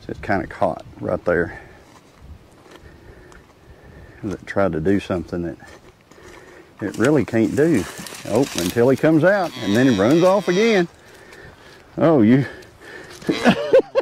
Just kind of caught right there. It tried to do something that it really can't do. Oh, until he comes out, and then he runs off again. Oh, you